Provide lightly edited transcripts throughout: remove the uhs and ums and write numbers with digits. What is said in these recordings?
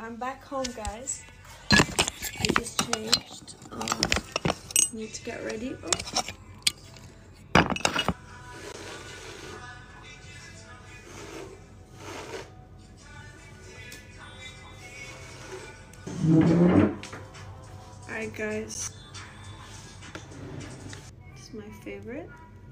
I'm back home, guys. I just changed. Need to get ready. Oh. Alright, guys. This is my favorite.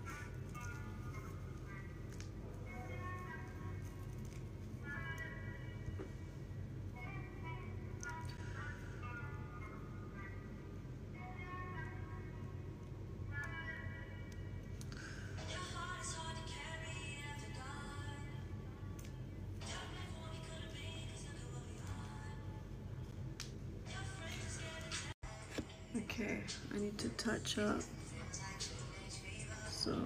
Okay, I need to touch up. So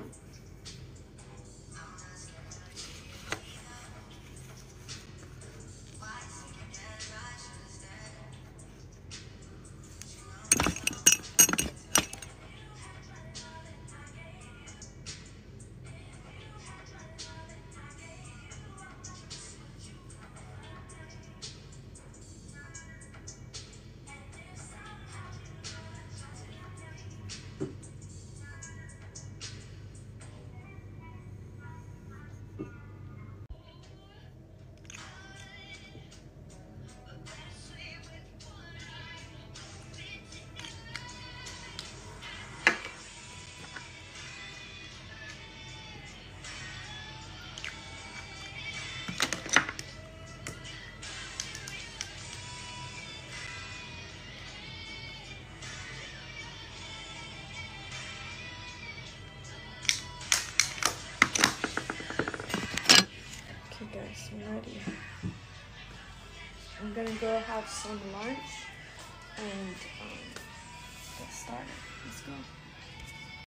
guys, I'm ready. I'm gonna go have some lunch and get started. Let's go.